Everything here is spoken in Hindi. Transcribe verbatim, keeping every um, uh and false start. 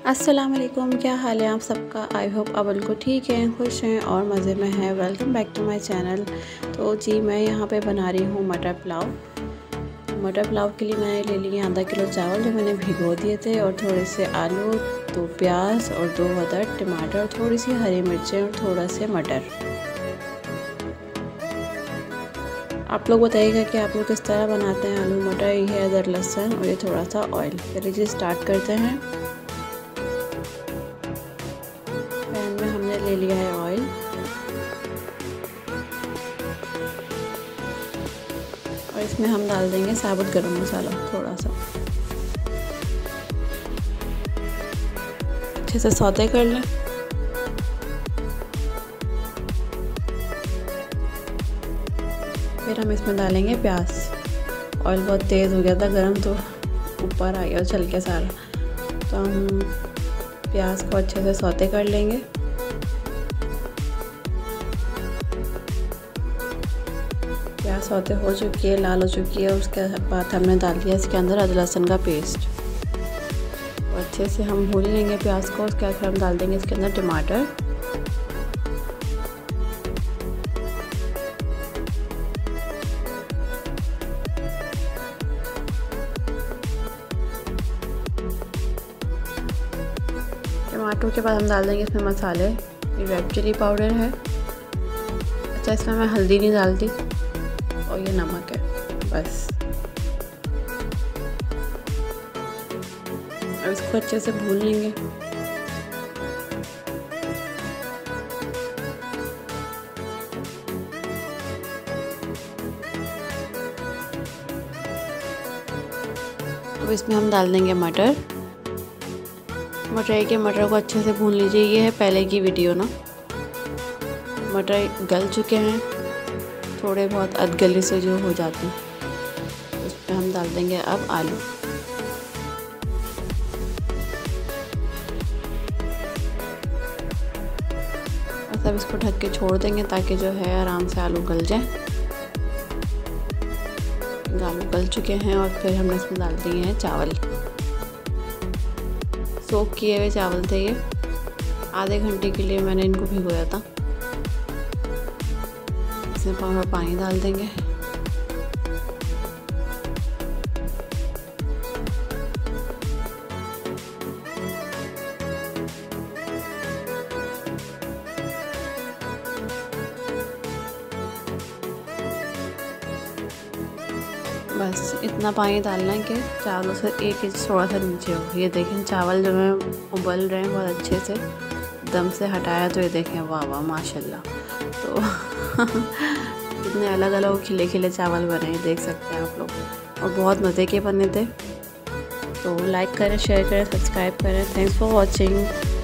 अस्सलाम वालेकुम, क्या हाल है आप सबका। आई होप आप बिल्कुल ठीक हैं, खुश हैं और मज़े में हैं। Welcome back to my channel. तो जी मैं यहाँ पे बना रही हूँ मटर पुलाव। मटर पुलाव के लिए मैंने ले लिए आधा किलो चावल जो मैंने भिगो दिए थे, और थोड़े से आलू, दो प्याज और दो अदर टमाटर और थोड़ी सी हरी मिर्चें और थोड़ा से मटर। आप लोग बताइएगा कि आप लोग किस तरह बनाते हैं आलू मटर। ये है अदर लहसुन और ये थोड़ा सा ऑयल। चलिए जी स्टार्ट करते हैं। पैन में हमने ले लिया है ऑयल, और इसमें हम डाल देंगे साबुत गरम मसाला थोड़ा सा। अच्छे से सौते कर लें। फिर हम इसमें डालेंगे प्याज। ऑयल बहुत तेज़ हो गया था गरम, तो ऊपर आ गया चल के सारा। तो हम प्याज को अच्छे से सौते कर लेंगे। प्याज सौते हो चुकी है, लाल हो चुकी है। उसके बाद हमने डाल दिया इसके अंदर अदरक लहसुन का पेस्ट। तो अच्छे से हम भून लेंगे प्याज को। उसके बाद फिर हम डाल देंगे इसके अंदर टमाटर। टमाटर के बाद हम डाल देंगे इसमें मसाले। ये रेड चिली पाउडर है। अच्छा, इसमें मैं हल्दी नहीं डालती, और ये नमक है बस। अब इसको अच्छे से भून लेंगे। अब इसमें हम डाल देंगे मटर। मटर के मटर को अच्छे से भून लीजिए। ये है पहले की वीडियो ना। मटर गल चुके हैं, थोड़े बहुत अधगले से जो हो जाते हैं। उस पर हम डाल देंगे अब आलू। और सब इसको ढक के छोड़ देंगे ताकि जो है आराम से आलू गल जाए। आलू गल चुके हैं, और फिर हमने इसमें डाल दिए हैं चावल। सोक किए हुए चावल थे ये। आधे घंटे के लिए मैंने इनको भिगोया था। इसमें थोड़ा पानी डाल देंगे। बस इतना पानी डालना है कि चावलों से एक इंच थोड़ा सा नीचे हो। ये देखें चावल जो है उबल रहे हैं बहुत अच्छे से। दम से हटाया तो ये देखें, वाह वाह माशाल्लाह। तो कितने अलग अलग खिले खिले चावल बने हैं, देख सकते हैं आप लोग। और बहुत मज़े के बने थे। तो लाइक करें, शेयर करें, सब्सक्राइब करें। Thanks for watching.